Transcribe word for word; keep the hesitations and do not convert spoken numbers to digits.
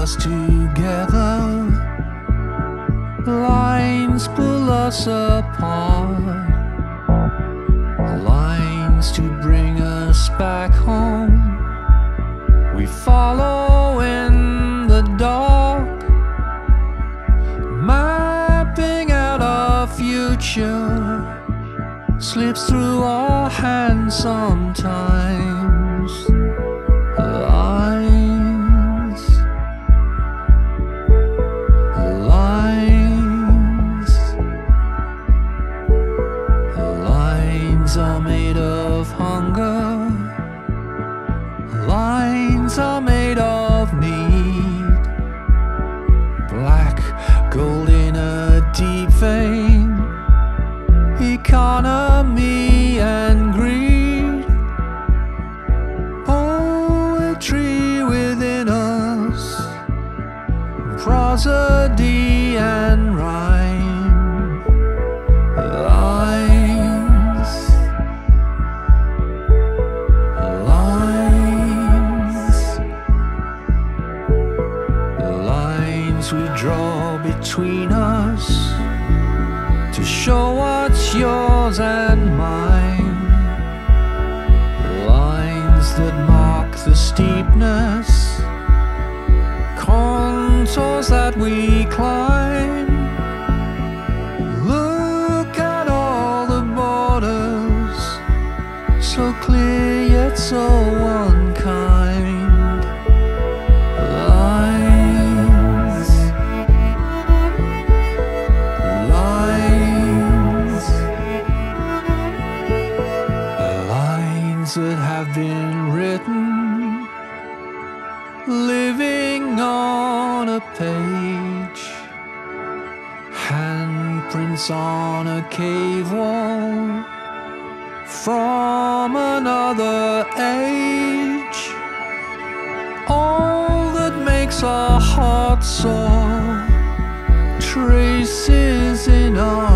us together, lines pull us apart, lines to bring us back home. We follow in the dark, mapping out our future, slips through our hands sometimes. Lines, lines, lines are made of hunger, lines are made of need, black gold in a deep vein, economy and greed, poetry within us, prosody and rhyme. Lines, lines, lines we draw between us to show what's yours and mine, lines that mark the steepness, contours that we climb. Look at all the borders, so clear yet so unkind. Lines, that have been written, living on a page, handprints on a cave wall from another age. All that makes our hearts soar, traces in our